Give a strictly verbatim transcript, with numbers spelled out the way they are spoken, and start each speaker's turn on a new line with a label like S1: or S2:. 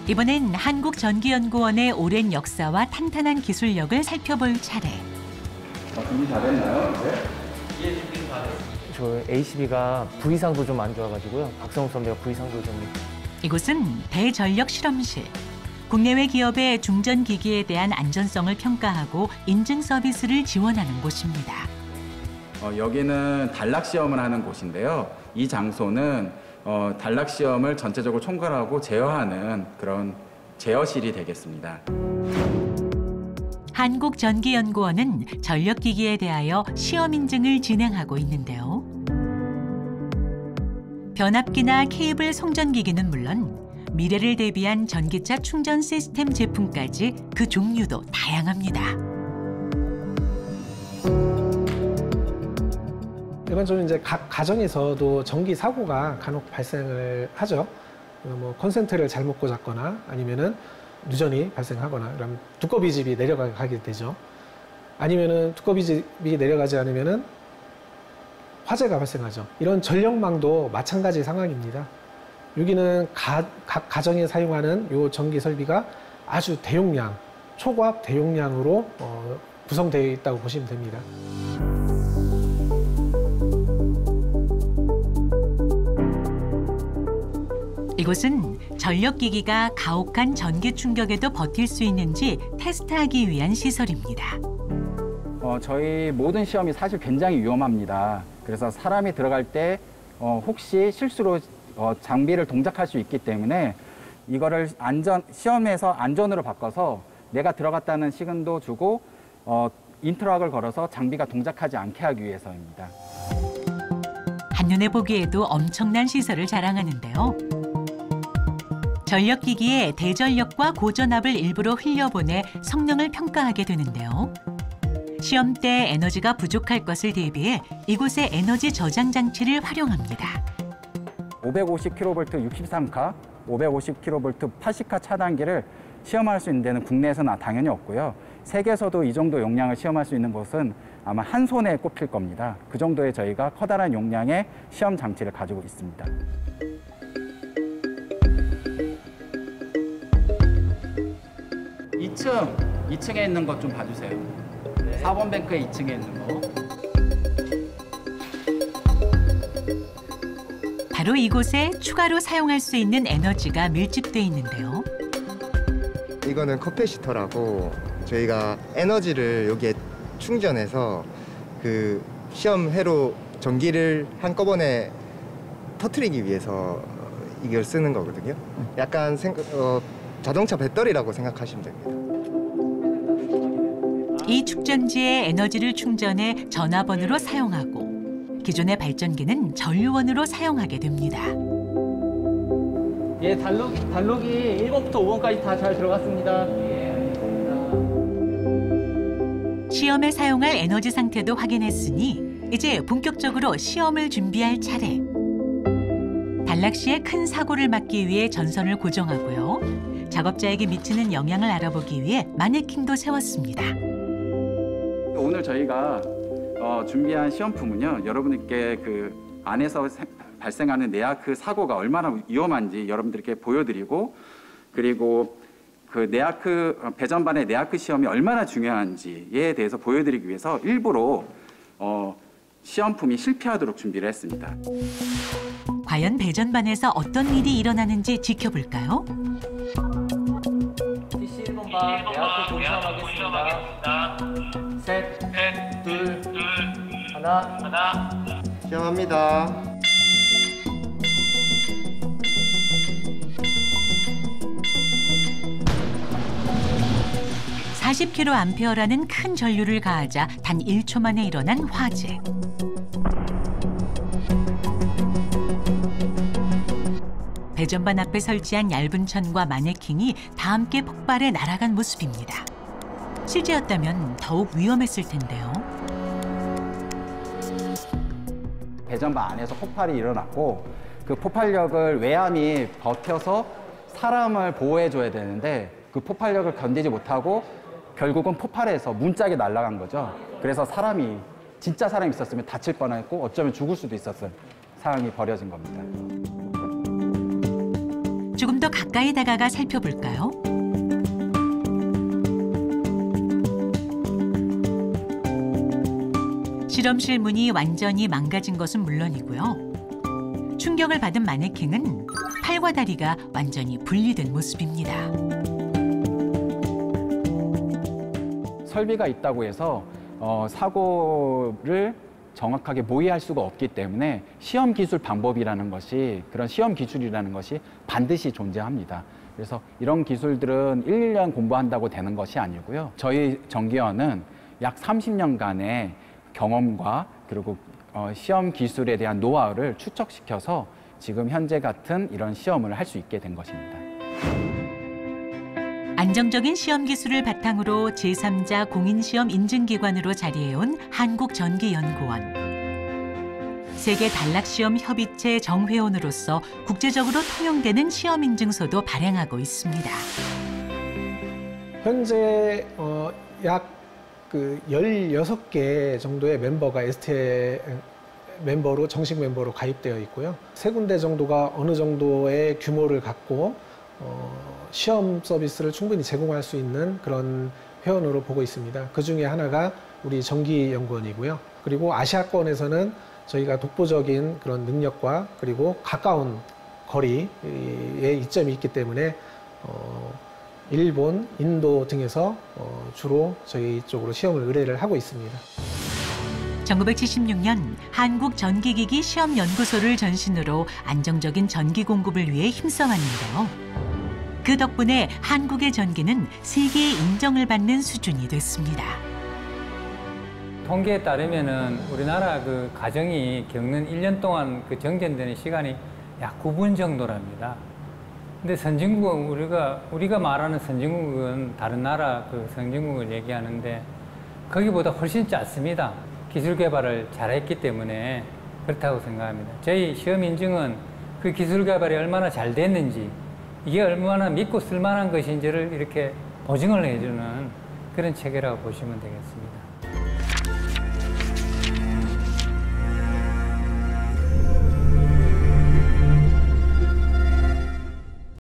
S1: 이번엔 한국전기연구원의 오랜 역사와 탄탄한 기술력을 살펴볼 차례.
S2: 어, 준비 다 됐나요? 네?
S3: 예, 준비 다 됐습니다.
S4: 저 에이씨비가 부위상도 좀 안 좋아가지고요. 박성욱 선배가 부위상도 좀...
S1: 이곳은 대전력 실험실. 국내외 기업의 중전기기에 대한 안전성을 평가하고 인증 서비스를 지원하는 곳입니다.
S2: 어, 여기는 단락 시험을 하는 곳인데요. 이 장소는 어, 단락 시험을 전체적으로 총괄하고 제어하는 그런 제어실이 되겠습니다.
S1: 한국전기연구원은 전력기기에 대하여 시험 인증을 진행하고 있는데요. 변압기나 케이블 송전기기는 물론 미래를 대비한 전기차 충전 시스템 제품까지 그 종류도 다양합니다.
S5: 일반적으로 이제 각 가정에서도 전기 사고가 간혹 발생을 하죠. 뭐 콘센트를 잘못 꽂았거나 아니면은 누전이 발생하거나 그럼 두꺼비 집이 내려가게 되죠. 아니면은 두꺼비 집이 내려가지 않으면은 화재가 발생하죠. 이런 전력망도 마찬가지 상황입니다. 여기는 가, 각 가정에 사용하는 요 전기 설비가 아주 대용량, 초고압 대용량으로 어, 구성되어 있다고 보시면 됩니다.
S1: 이곳은 전력기기가 가혹한 전기 충격에도 버틸 수 있는지 테스트하기 위한 시설입니다.
S2: 어, 저희 모든 시험이 사실 굉장히 위험합니다. 그래서 사람이 들어갈 때 어, 혹시 실수로 어, 장비를 동작할 수 있기 때문에 이거를 안전, 시험에서 안전으로 바꿔서 내가 들어갔다는 시간도 주고 어, 인터락을 걸어서 장비가 동작하지 않게 하기 위해서입니다.
S1: 한눈에 보기에도 엄청난 시설을 자랑하는데요. 전력기기에 대전력과 고전압을 일부러 흘려보내 성능을 평가하게 되는데요. 시험 때 에너지가 부족할 것을 대비해 이곳의 에너지 저장 장치를 활용합니다.
S2: 오백오십 킬로볼트 육십삼 카, 오백오십 킬로볼트 팔십 카 차단기를 시험할 수 있는 데는 국내에서는 당연히 없고요. 세계에서도 이 정도 용량을 시험할 수 있는 곳은 아마 한 손에 꼽힐 겁니다. 그 정도의 저희가 커다란 용량의 시험 장치를 가지고 있습니다. 이 층, 이 층에 있는 것 좀 봐주세요. 네. 사 번 뱅크의 이 층에 있는 거.
S1: 바로 이곳에 추가로 사용할 수 있는 에너지가 밀집돼 있는데요.
S6: 이거는 커패시터라고 저희가 에너지를 여기에 충전해서 그 시험회로 전기를 한꺼번에 터트리기 위해서 이걸 쓰는 거거든요. 약간 생각, 어, 자동차 배터리라고 생각하시면 됩니다.
S1: 이 축전지에 에너지를 충전해 전화번호로 사용하고 기존의 발전기는 전류원으로 사용하게 됩니다.
S3: 예, 단록이, 단록이 일 번부터 오 번까지 다 잘 들어갔습니다. 예, 알겠습니다.
S1: 시험에 사용할 에너지 상태도 확인했으니 이제 본격적으로 시험을 준비할 차례. 단락 시에 큰 사고를 막기 위해 전선을 고정하고요. 작업자에게 미치는 영향을 알아보기 위해 마네킹도 세웠습니다.
S2: 오늘 저희가 어, 준비한 시험품은요, 여러분들께 그 안에서 세, 발생하는 내아크 사고가 얼마나 위험한지 여러분들께 보여드리고, 그리고 그 내아크 배전반의 내아크 시험이 얼마나 중요한지에 대해서 보여드리기 위해서 일부러 어, 시험품이 실패하도록 준비를 했습니다.
S1: 과연 배전반에서 어떤 일이 일어나는지 지켜볼까요?
S3: 티씨 일 번반 내아크 본시험하겠습니다. 셋, 셋, 둘, 둘, 하나, 하나.
S6: 시험합니다.
S1: 사십 킬로암페어라는 큰 전류를 가하자 단 일 초 만에 일어난 화재. 배전반 앞에 설치한 얇은 천과 마네킹이 다 함께 폭발해 날아간 모습입니다. 실제였다면 더욱 위험했을 텐데요.
S2: 배전반 안에서 폭발이 일어났고, 그 폭발력을 외암이 버텨서 사람을 보호해줘야 되는데 그 폭발력을 견디지 못하고 결국은 폭발해서 문짝이 날아간 거죠. 그래서 사람이, 진짜 사람이 있었으면 다칠 뻔했고 어쩌면 죽을 수도 있었을 상황이 벌어진 겁니다.
S1: 조금 더 가까이 다가가 살펴볼까요? 실험실 문이 완전히 망가진 것은 물론이고요. 충격을 받은 마네킹은 팔과 다리가 완전히 분리된 모습입니다.
S2: 설비가 있다고 해서 어, 사고를 정확하게 모의할 수가 없기 때문에 시험 기술 방법이라는 것이, 그런 시험 기술이라는 것이 반드시 존재합니다. 그래서 이런 기술들은 일, 일 년 공부한다고 되는 것이 아니고요. 저희 전기원은 약 삼십 년간의 경험과 그리고 어, 시험 기술에 대한 노하우를 축적시켜서 지금 현재 같은 이런 시험을 할 수 있게 된 것입니다.
S1: 안정적인 시험 기술을 바탕으로 제삼자 공인시험 인증기관으로 자리해온 한국전기연구원. 세계 단락시험 협의체 정회원으로서 국제적으로 통용되는 시험 인증서도 발행하고 있습니다.
S5: 현재 어, 약 그 열여섯 개 정도의 멤버가 에스티아이 멤버로, 정식 멤버로 가입되어 있고요. 세 군데 정도가 어느 정도의 규모를 갖고 어, 시험 서비스를 충분히 제공할 수 있는 그런 회원으로 보고 있습니다. 그 중에 하나가 우리 전기연구원이고요. 그리고 아시아권에서는 저희가 독보적인 그런 능력과 그리고 가까운 거리의 이점이 있기 때문에 어, 일본, 인도 등에서 어, 주로 저희 쪽으로 시험을 의뢰를 하고 있습니다.
S1: 천구백칠십육 년 한국전기기기 시험연구소를 전신으로 안정적인 전기 공급을 위해 힘써왔는데요. 그 덕분에 한국의 전기는 세계의 인정을 받는 수준이 됐습니다.
S7: 통계에 따르면은 우리나라 그 가정이 겪는 일 년 동안 그 정전되는 시간이 약 구 분 정도랍니다. 근데 선진국은 우리가 우리가 말하는 선진국은 다른 나라 그 선진국을 얘기하는데 거기보다 훨씬 짧습니다. 기술 개발을 잘했기 때문에 그렇다고 생각합니다. 저희 시험 인증은 그 기술 개발이 얼마나 잘 됐는지, 이게 얼마나 믿고 쓸만한 것인지를 이렇게 보증을 해주는 그런 체계라고 보시면 되겠습니다.